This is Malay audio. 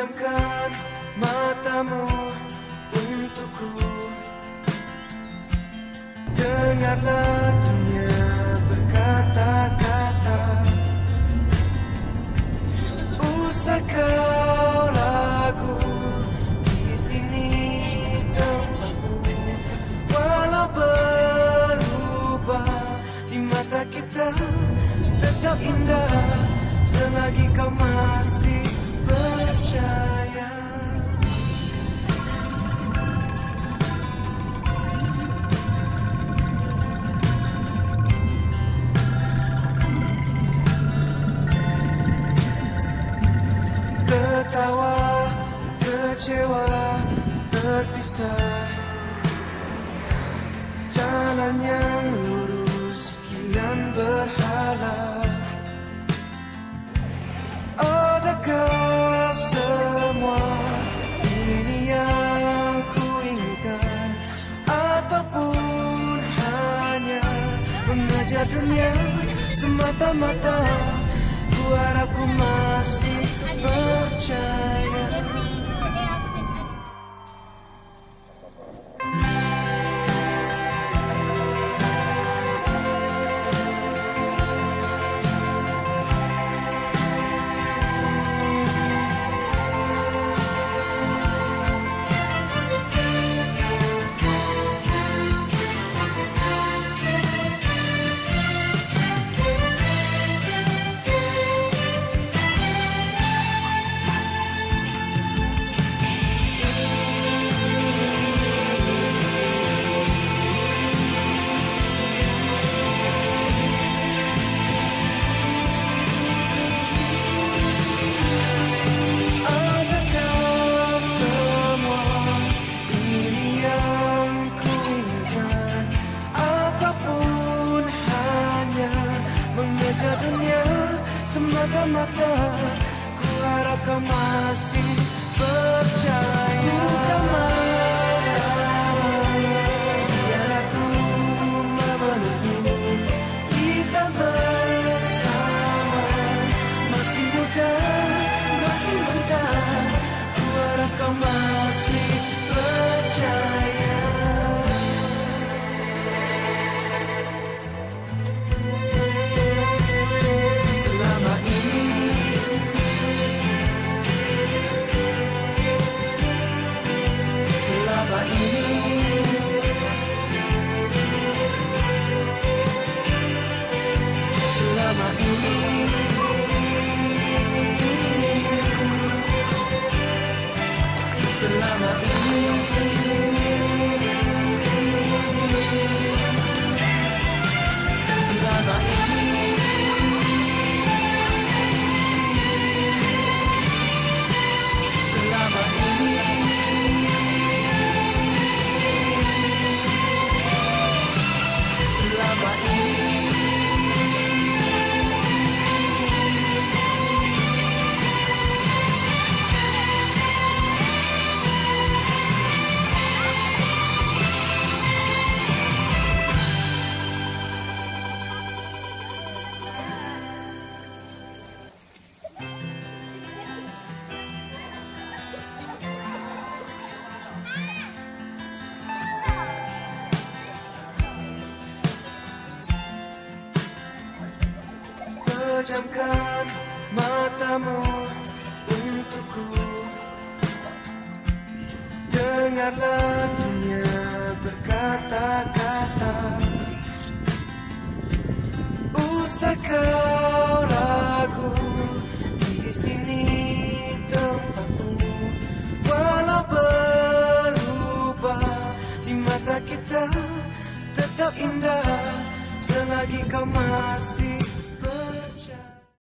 Pejamkan matamu untukku, dengarlah dunia berkata-kata. Usai kau ragu, di sini tempatmu. Walau berubah di mata kita, tetap indah selagi kau masih percaya. Ketawa, kecewa, terpisah. Jalan yang lurus kian berhala. Adakah semua ini yang ku inginkan, ataupun hanya mengejar dunia semata-mata? Ku harap ku masih percaya. Dunia semata-mata, ku harap kau masih percaya. Bukan marah, biar aku memelukmu. Kita bersama, masih muda, masih muda. Ku harap kau masih percaya. Pejamkan matamu untukku, dengarlah dunia berkata-kata. Usai kau ragu, di sini tempatmu. Walau berubah di mata kita, tetap indah selagi kau masih